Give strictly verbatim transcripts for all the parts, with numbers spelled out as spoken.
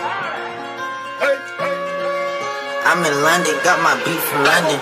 I'm in London, got my beat from London.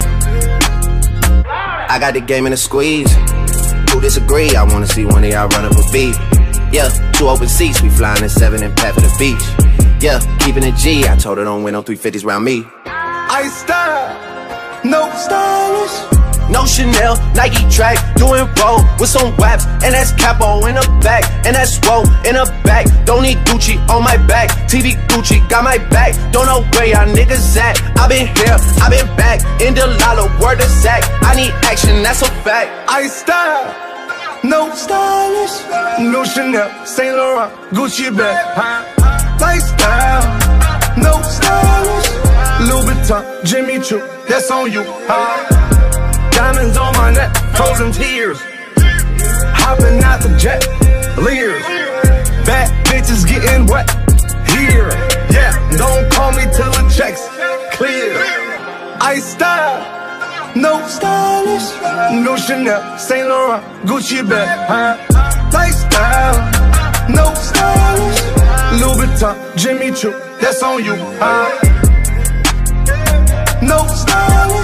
I got the game in a squeeze. Who disagree? I wanna see one of y'all run up a beat. Yeah, two open seats, we flying in seven and pat for the beach. Yeah, keeping it G, I told her don't win no three fifties round me. I style, no stylish. No Chanel, Nike track, doing roll with some waps, and that's capo in the back, and that's roll in the back. Don't need Gucci on my back, T V Gucci got my back. Don't know where y'all niggas at. I been here, I been back, in the lala, word of Zach. I need action, that's a fact. I style, no stylish. No Chanel, Saint Laurent, Gucci bag. Lifestyle, no stylish. Louis Vuitton, Jimmy Choo, that's on you. Diamonds on my neck, frozen tears. Hopping out the jet, leers. Bad bitches getting wet here. Yeah, don't call me till the checks clear. I style, no stylish. No Chanel, Saint Laurent, Gucci bag. Lifestyle, no stylish. Louis Vuitton, Jimmy Choo, that's on you. No stylish.